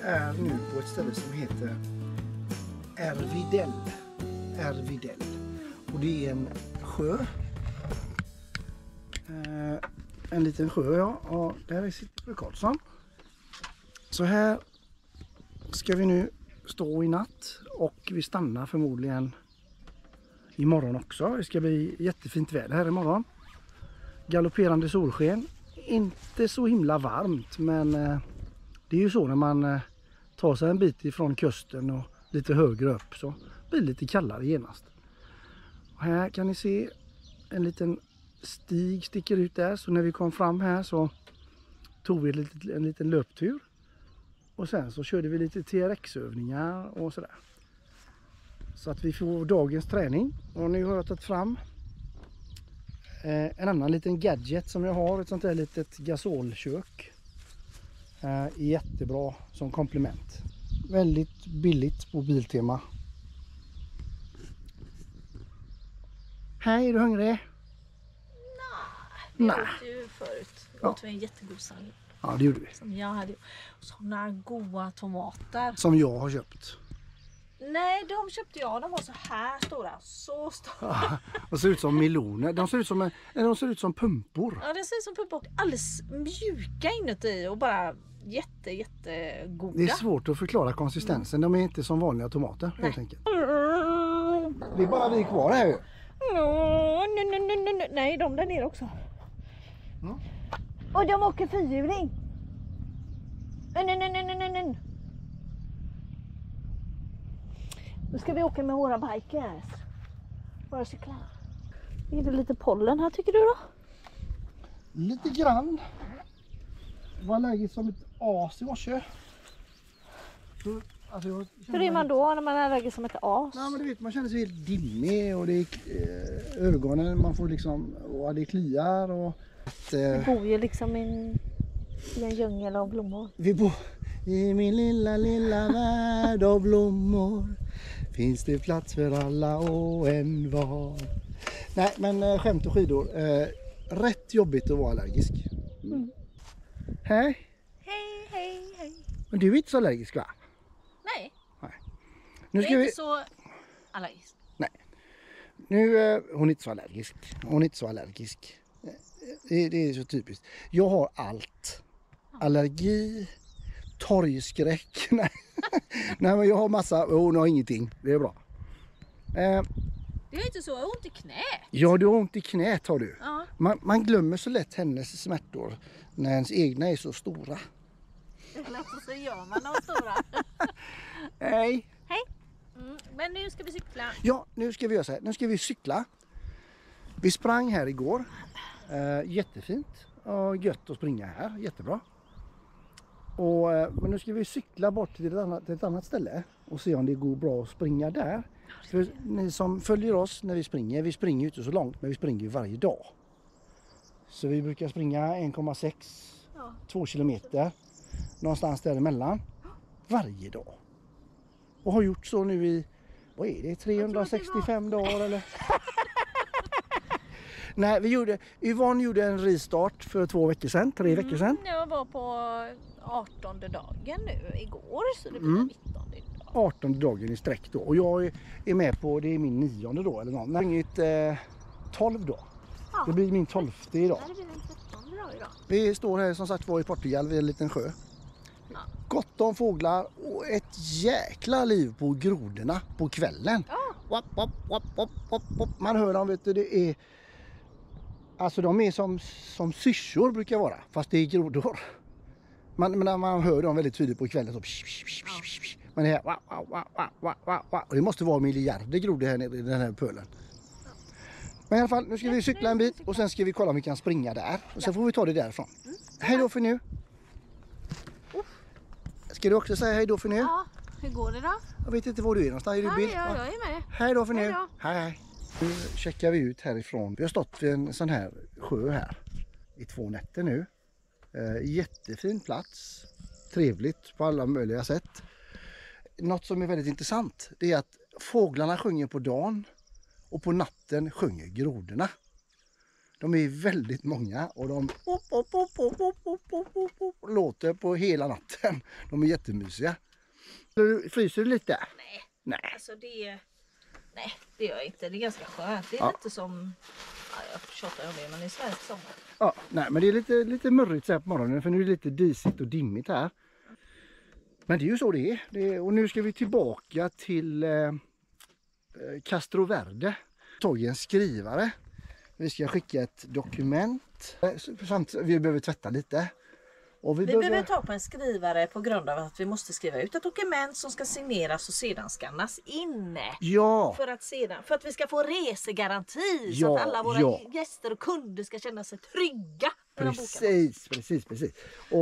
är nu på ett ställe som heter Ärvidell. Ärvidell. Och det är en sjö. En liten sjö, ja. Och där är sitter Karlsson. Så här ska vi nu stå i natt. Och vi stannar förmodligen imorgon också. Det ska bli jättefint väder här imorgon. Galopperande solsken. Inte så himla varmt, men det är ju så när man tar sig en bit ifrån kusten och lite högre upp så blir det lite kallare genast. Och här kan ni se en liten stig sticker ut där, så när vi kom fram här så tog vi en liten löptur. Och sen så körde vi lite TRX-övningar och sådär. Så att vi får dagens träning. Och nu har jag tagit fram en annan liten gadget som jag har. Ett sånt här litet gasolkök. Jättebra som komplement. Väldigt billigt på Biltema. Hej, är du hungrig? Nej, vi åt ju förut. Vi åt en jättegod sallad. Ja, det gjorde vi. Som jag hade. Sådana goda tomater. Som jag har köpt. Nej, de köpte jag. De var så här stora. Så stora. Ja, de ser ut som meloner. De ser ut som pumpor. Ja, det ser ut som pumpor. Och alldeles mjuka inuti. Och bara jättegoda. Det är svårt att förklara konsistensen. De är inte som vanliga tomater, helt enkelt. Det är bara vi kvar här ju. Nej, de där nere också. Mm. Och de åker fyrhjuling. Nej. Nu ska vi åka med våra bikers. Våra cyklar. Är det lite pollen här, tycker du då? Lite grann. Var allergisk som ett as i morse. Alltså Hur är man då när man är allergisk som ett as? Nej, men du vet, man känner sig helt dimmig och det är ögonen, man får liksom, och det kliar och Vi bor ju liksom i en djungel av blommor. Vi bor i min lilla värld av blommor. Finns det plats för alla och en var. Nej, men skämt och skidor. Rätt jobbigt att vara allergisk. Mm. Hej. Hej. Men du är inte så allergisk, va? Nej, Nu jag ska är vi... inte så allergisk. Nej. Nu, hon är inte så allergisk. Det är så typiskt. Jag har allt. Allergi, torgskräck. Nej, men jag har massa... Hon har ingenting. Det är bra. Det är inte så, jag har ont i knät. Ja, du har ont i knät, har du. Ja. Man glömmer så lätt hennes smärtor när ens egna är så stora. Eller så gör man de stora. Hej. Men nu ska vi cykla. Ja, nu ska vi göra så här. Nu ska vi cykla. Vi sprang här igår. Jättefint och gött att springa här. Jättebra. Men nu ska vi cykla bort till ett annat ställe och se om det går bra att springa där. För ni som följer oss när vi springer ju inte så långt, men vi springer ju varje dag. Så vi brukar springa 1,6-2 kilometer någonstans däremellan varje dag. Och har gjort så nu i, vad är det, 365 dagar eller? Nej, Yvonne gjorde en restart för 3 veckor sedan. Jag var på 18:e dagen nu igår, så det blir 19:e idag. 18:e dagen i sträck då. Och jag är med på, det är min 9:e då eller något. Jag har inget 12 då. Ja. Det blir min 12:e idag. Ja, det blir min 13:e dag idag. Vi står här som sagt var i Portugal vid en liten sjö. Ja. Gott om fåglar och ett jäkla liv på grodorna på kvällen. Ja. Wap. Man hör dem, vet du, det är... Alltså de är som syrsor brukar vara, fast det är grodor. Man hör dem väldigt tydligt på kvällen. Så men det här, och det måste vara miljarder grodor här nere i den här pölen. Men i alla fall, nu ska vi cykla en bit och sen ska vi kolla om vi kan springa där. Och sen får vi ta det därifrån. Hej då för nu. Ska du också säga hej då för nu? Ja, hur går det då? Jag vet inte var du är någonstans. Är du bild? Ja, jag är med. Hej då för nu. Hej då. Hej. Nu checkar vi ut härifrån. Vi har stått vid en sån här sjö här i 2 nätter nu. Jättefin plats. Trevligt på alla möjliga sätt. Något som är väldigt intressant, det är att fåglarna sjunger på dagen och på natten sjunger grodorna. De är väldigt många och de låter ute på hela natten. De är jättemysiga. Fryser du lite? Nej. Alltså nej, det gör jag inte. Det är ganska skönt. Det är lite som, jag tjatar om det, men det är svensk sommar. Ja, nej, men det är lite mörrigt så här på morgonen, för nu är det lite disigt och dimmigt här. Men det är ju så det är. Och nu ska vi tillbaka till Castro Verde. Tagit en skrivare. Vi ska skicka ett dokument. Samt vi behöver tvätta lite. Och vi behöver ta på en skrivare på grund av att vi måste skriva ut ett dokument som ska signeras och sedan skannas in. Ja. För att vi ska få resegaranti, så att alla våra gäster och kunder ska känna sig trygga. Precis.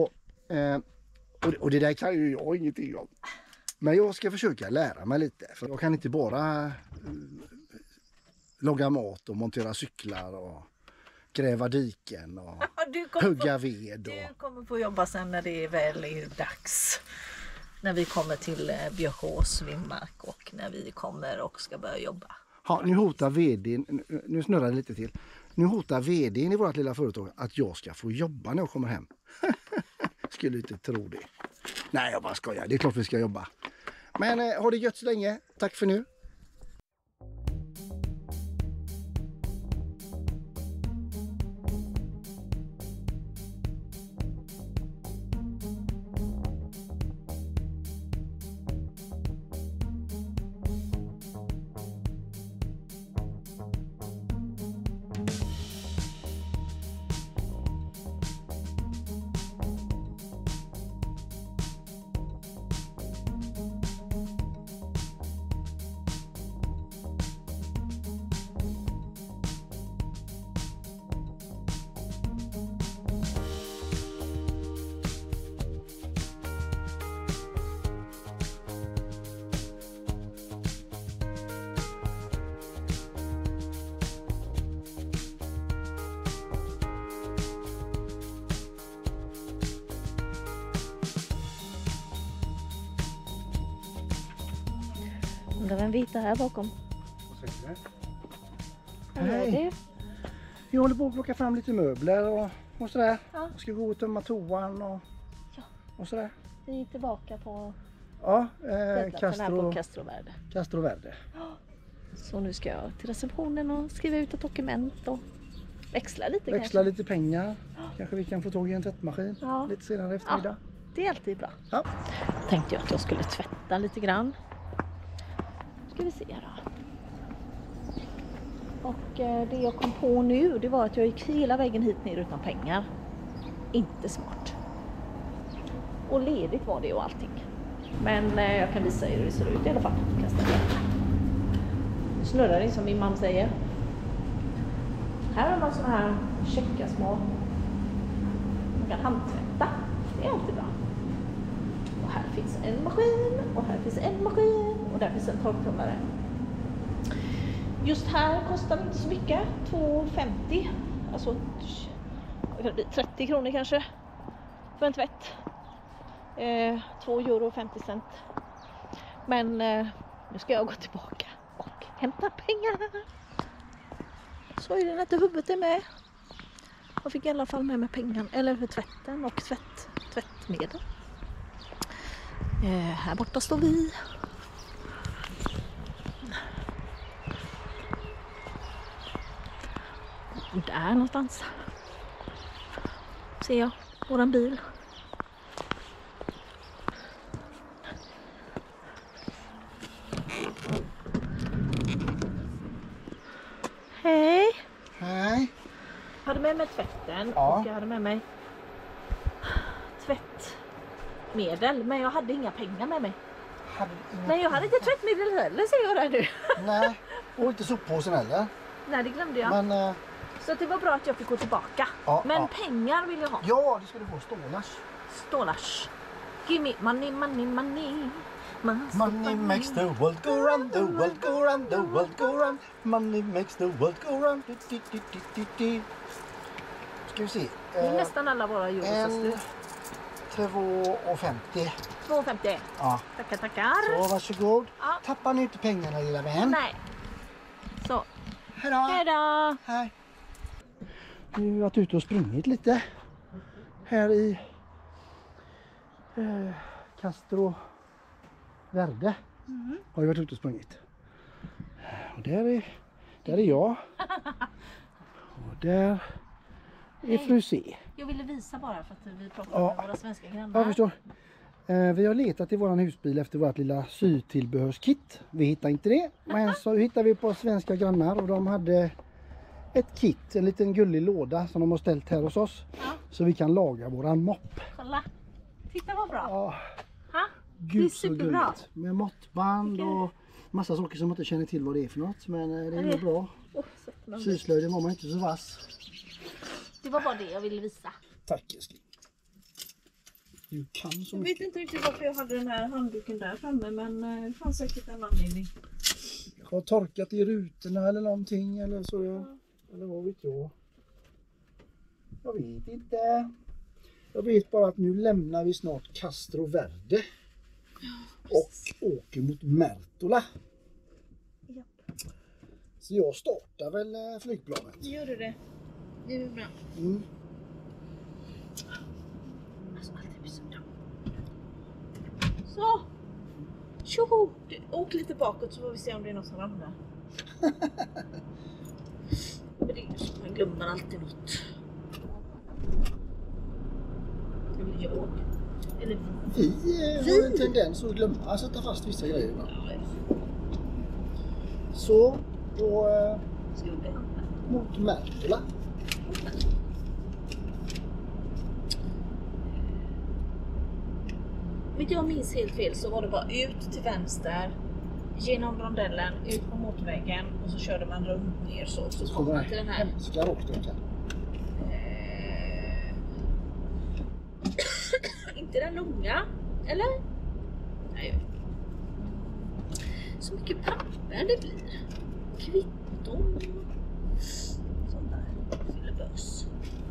Och det där kan ju jag ingenting om. Men jag ska försöka lära mig lite. För jag kan inte bara laga mat och montera cyklar och gräva diken och hugga ved. Du kommer få jobba sen när det väl är dags. När vi kommer till Björkås vindmark och när vi kommer och ska börja jobba. Ja, nu hotar vdn, nu snurrar det lite till. Nu hotar vdn i vårt lilla företag att jag ska få jobba när jag kommer hem. Skulle inte tro det. Nej, jag bara skojar. Det är klart vi ska jobba. Men har det gött så länge. Tack för nu. Undrar vem vita här bakom. Hej. Vi håller på att plocka fram lite möbler och sådär. Ja. Jag ska gå och tömma toan och sådär. Vi är tillbaka på Castro Verde. Så nu ska jag till receptionen och skriva ut ett dokument och växla lite pengar. Kanske vi kan få tag i en tvättmaskin lite senare eftermiddag. Ja, det är alltid bra. Ja. Tänkte jag att jag skulle tvätta lite grann. Ska vi se då. Och det jag kom på nu, det var att jag gick hela vägen hit ner utan pengar. Inte smart. Och ledigt var det och allting. Men jag kan visa er hur det ser ut i alla fall. Snurrar det som min mamma säger. Här har man såna här checka små. Man kan handtvätta. Det är alltid bra. Och här finns en maskin. Och här finns en maskin. Och där finns en torktumlare. Just här kostar det inte så mycket. 2,50. Alltså 30 kronor kanske. För en tvätt. 2 euro 50 cent. Men nu ska jag gå tillbaka och hämta pengar. Så är det inte huvudet är med. Jag fick i alla fall med mig pengar. Eller för tvätten och tvättmedel. Här borta står vi. Där någonstans ser jag våran bil. Hej! Hej! Jag hade med mig tvätten och jag hade med mig tvättmedel, men jag hade inga pengar med mig. Nej, jag hade inte tvättmedel heller, ser jag där nu. Nej, och inte soppåsen heller. Nej, det glömde jag. Men, så det var bra att jag fick gå tillbaka. Men pengar vill jag ha. Ja, det ska du få. Stålars. Give me money, money, money. Money makes the world go round, the world go round, the world go round. Money makes the world go round. Ska vi se. Det är nästan alla våra euros. 2,50. 2,50. Ja. Tackar. Så varsågod. Ja. Tappar ni inte pengarna, lilla vän? Nej. Så. Hej då. Hej då. Hej. Nu har jag varit ute och sprungit lite här i Castro Verde har ju varit ute och sprungit. Och där är jag. Och där är fru C. Jag ville visa bara för att vi pratar med våra svenska grannar. Jag förstår. Vi har letat i våran husbil efter vårt lilla sytillbehörskit. Vi hittade inte det. Men så hittade vi på svenska grannar och de hade ett kit, en liten gullig låda som de har ställt här hos oss. Ja. Så vi kan laga våran mopp. Kolla. Titta vad bra. Ja. Ha? Gud, det är superbra. Gulligt. Med måttband och massa saker som man inte känner till vad det är för något. Men det är ju bra. Syslöjden var man inte så vass. Det var bara det jag ville visa. Tack älskling. Du kan så jag mycket. vet inte riktigt varför jag hade den här handduken där framme, men det fanns säkert en anledning. Har torkat i rutorna eller någonting eller så. Eller vad vet jag. Jag vet inte. Jag vet bara att nu lämnar vi snart Castro Verde. Och åker mot Märtola. Ja. Så jag startar väl flygplanet. Gör du det? Det är bra. Mm. Alltså allt blir så bra. Så! Tjoho! Åk lite bakåt så får vi se om det är något som ramlar. Men det är ju så, man glömmer alltid något. Eller jag. Eller Vi har en tendens att glömma att sätta fast vissa grejer. Så, då mot Märtola. Om inte jag minns helt fel så var det bara ut till vänster, genom rondellen, ut på motorvägen och så körde man runt ner så kom man till den här. Hemska råksträckan. Inte den långa, eller? Nej. Så mycket papper det blir. Kvitton. Sånt där. Fyllebörs.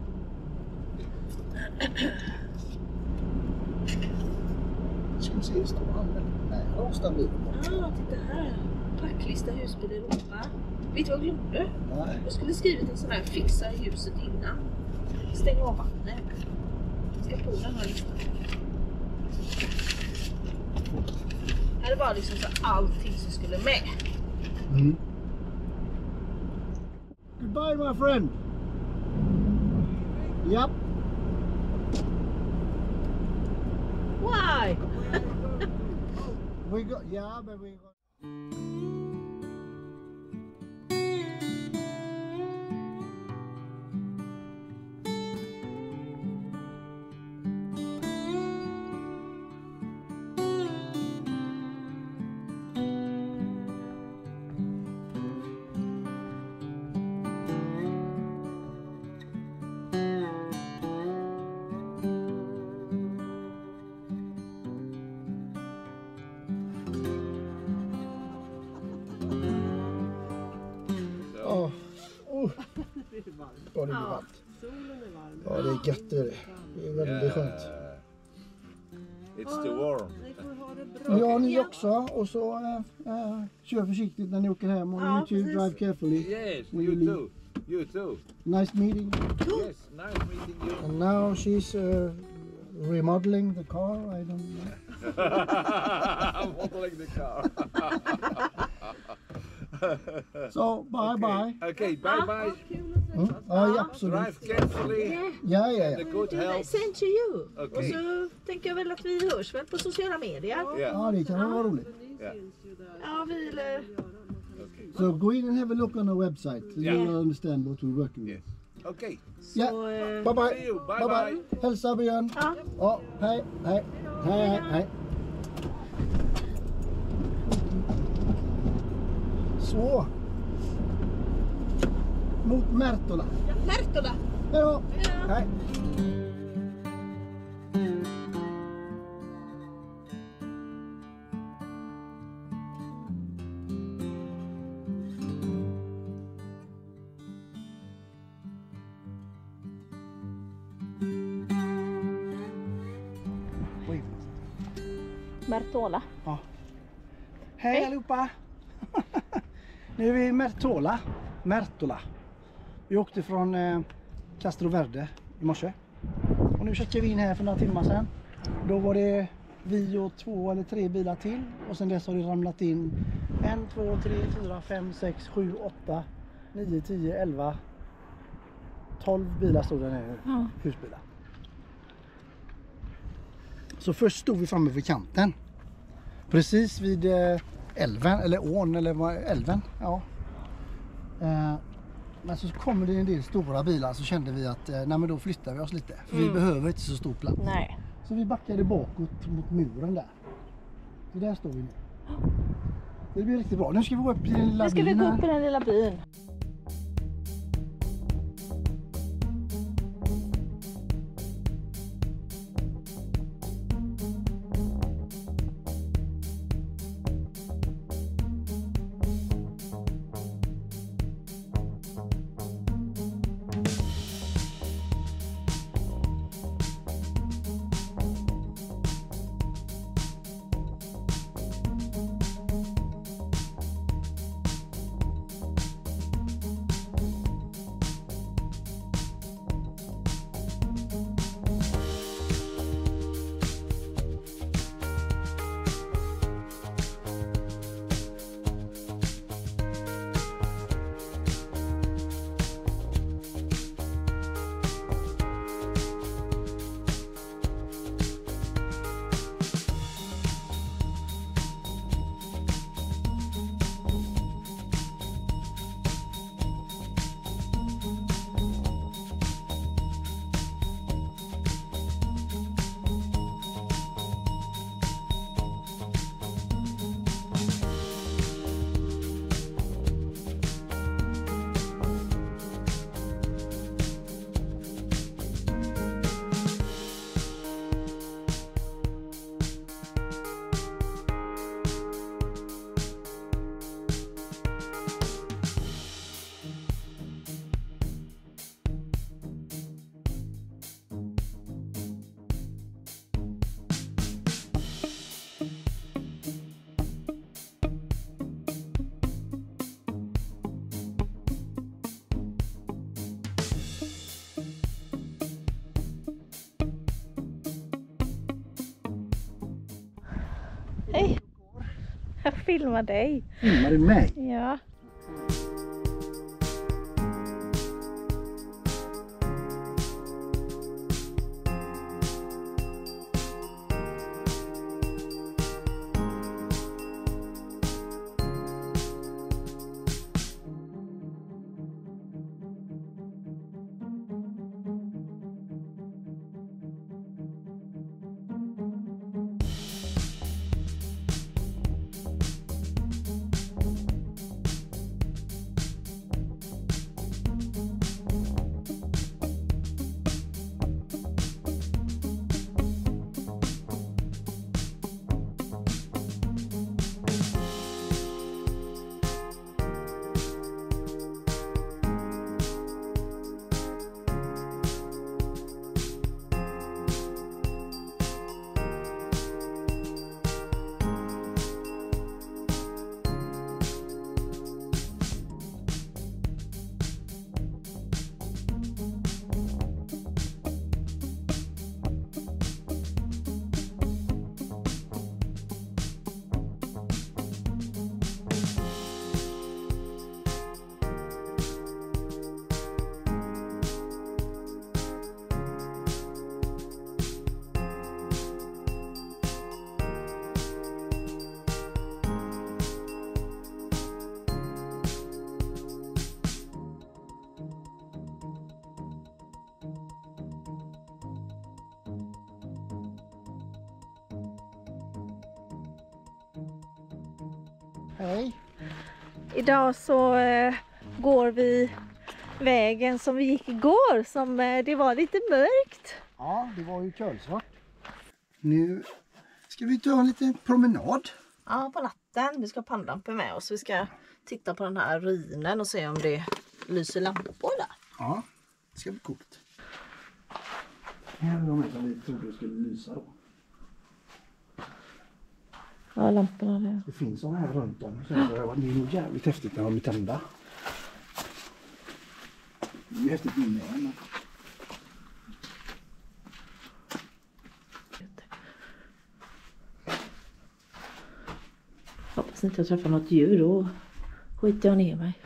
Ska se, står han väldigt nära oss där bilen. Ja, titta här. Packlista husbil Europa. Vet du vad jag glömde? Nej. Jag skulle skrivit en sån här fixa huset innan. Stäng av vattnet. Ska på den här listan. Här är bara liksom så allting som skulle med. Mm. Goodbye my friend. Yep. Why? We got but we got. Ja, det är varmt. Ja, det är gött det. Det är väldigt skönt. It's too warm. Ja, ni också. Och så kör försiktigt när ni åker hem. Och you too, drive carefully. Yes, When you leave. too. You too. Nice meeting. Yes, nice meeting you. And now she's remodeling the car. I don't know. I'm modeling the car. So, bye. Okay, bye bye. Ja, absolut. Drive carefully. Ja. The good health. Send to you. Okay. Och så tänker jag väl att vi hörs väl på sociala medier. Ja, det kan vara roligt. Yeah. Ja, vi eller... So go in and have a look on our website. So you will understand what we're working with. Yes. Okay. Ja, Så, bye bye. See you. Bye Bye. Hälsa Björn. Ja. Ja, hej. Så. Mot Märtola. Märtola! Hej då. Hej. Märtola. Ja. Hej allihopa. Nu är vi i Märtola. Vi åkte från Castro Verde i morse. Och nu checkar vi in här för några timmar sedan. Då var det vi och 2 eller 3 bilar till. Och sen dess har det ramlat in 1, 2, 3, 4, 5, 6, 7, 8, 9, 10, 11, 12 bilar stod där nere. Ja. Husbilar. Så först stod vi framme vid kanten. Precis vid älven, eller ån, eller vad, älven. Ja. Men så kommer det en del stora bilar, så kände vi att nej, men då flyttar vi oss lite. För vi behöver inte så stor plats. Nej. Så vi backade bakåt mot muren där. Så där står vi nu. Det blir riktigt bra. Nu ska vi gå upp i den lilla Nu ska vi byn gå här. upp i den lilla byn. Hej! Jag filmar dig. Filmar du mig? Ja. Hej. Idag så går vi vägen som vi gick igår. Det var lite mörkt. Ja, det var ju kölsvart. Nu ska vi ta en liten promenad. Ja, på natten. Vi ska ha pannlampor med oss. Vi ska titta på den här ruinen och se om det lyser lampor där. Ja, det ska bli coolt. Här är de här som vi trodde skulle lysa då. Ja, lamporna där. Det finns sådana här runt om. Så det är nog jävligt häftigt när de är tända. Det är ju häftigt inne. Hoppas inte jag träffar något djur, då skiter jag ner mig.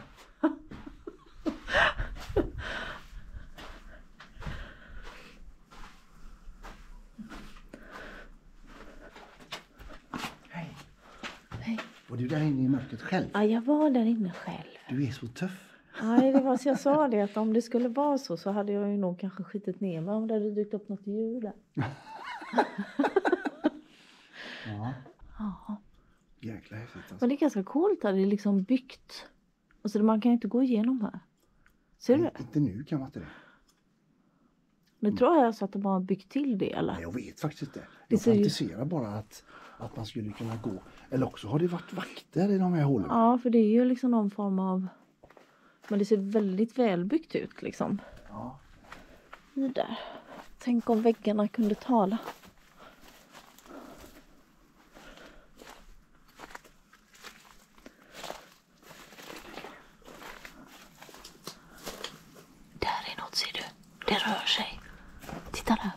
Hej. Hej. Var du där inne i mörkret själv? Ja, jag var där inne själv. Du är så tuff. Nej, det var så jag sa det, att om det skulle vara så hade jag ju nog kanske skitit ner mig om det hade dykt upp något djur där. Ja. Ja. Jäkla häftigt alltså. Men det är ganska coolt att det är liksom byggt. Alltså man kan ju inte gå igenom här. Ser du det? Inte nu kan man inte det. Men tror jag så att de har byggt till det eller? Nej, jag vet faktiskt inte. Det Jag ser ju- fantiserar bara att man skulle kunna gå. Eller också har det varit vakter i de här hålen. Ja, för det är ju liksom någon form av... Men det ser väldigt välbyggt ut liksom. Ja. Det där. Tänk om väggarna kunde tala. Där är något, ser du. Det rör sig. Titta där.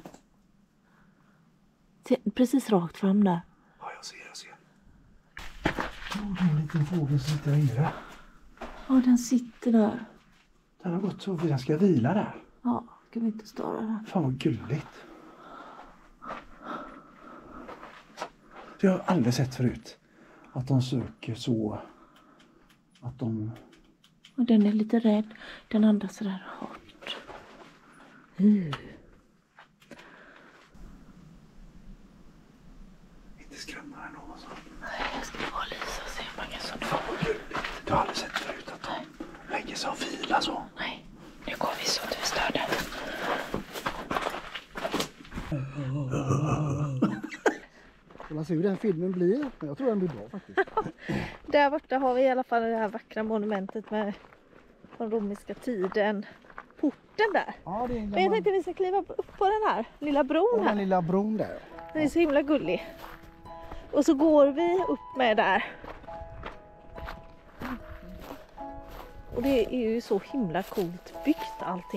Precis rakt fram där. Ja, jag ser. Det är en liten fågel som sitter där inne. Ja, den sitter där. Den har gått så för den ska vila där. Ja, ska vi inte störa den? Fan vad gulligt. Det har jag aldrig sett förut. Att de söker så. Att de... Och den är lite rädd. Den andas sådär hårt. Inte skrämma den någon sån. Nej, jag ska bara lysa och se hur många som Fan vad gulligt. Det har jag aldrig sett förut att de lägger sig och filar så. Nej, nu går vi så att vi stör den. Man ser hur den filmen blir. Men jag tror den blir bra faktiskt. Där borta har vi i alla fall det här vackra monumentet med från romerska tiden. Porten där. Ja, det är Men jag tänkte vi ska kliva upp på den här lilla bron den här. lilla bron där. Den är så himla gullig. Och så går vi upp med där. Och det är ju så himla coolt byggt allting.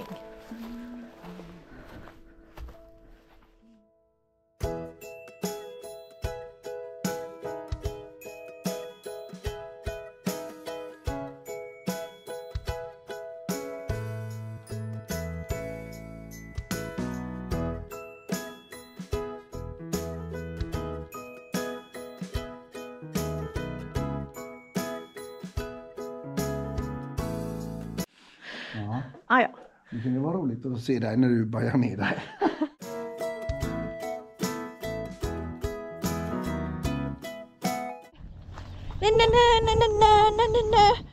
Ja. Ah, ja. Det kan ju vara roligt att se dig när du börjar ner där. Nej.